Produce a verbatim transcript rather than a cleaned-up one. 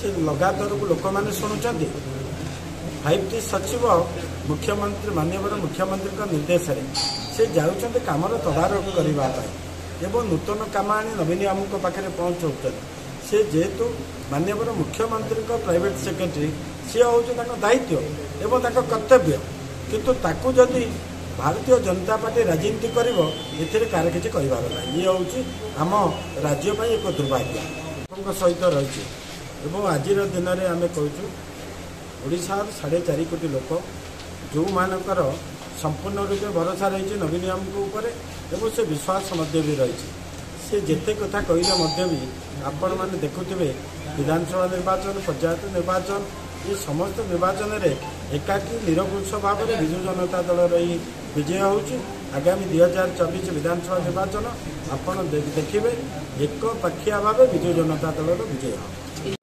से लगातार को लोक मैंने शुणुंट फाइव टी सचिव मुख्यमंत्री माननीय मुख्यमंत्री निर्देश से जाऊँच कम तदारख करने एवं नूतन कम आनी नवीन आम पाखे पहुँचाऊँ से जेहेतु माननीय मुख्यमंत्री प्राइवेट सेक्रेटरी सी हूँ दायित्व एवं कर्तव्य किंतु ताकू जदि भारतीय जनता पार्टी राजनीति कर कार किसी कहबार ना ये हूँ आम राज्य एक दुर्भाग्य सहित रही आज दिन में आम कहूँ ओडिशार साढ़े चार कोटी लोक जो मानकर संपूर्ण रूपे भरोसा रही नवीन आम एवं से विश्वास भी रही से जिते कथा कहले भी आपण मैंने देखुवे विधानसभा निर्वाचन पंचायत निर्वाचन ये समस्त निर्वाचन में एकाकी निरंकुश भाव में विजु जनता दल रही विजय होगी आगामी दुई हजार चौबीस विधानसभा निर्वाचन आपण देखिए एक पाखिया भाव विजु जनता दल विजय हो।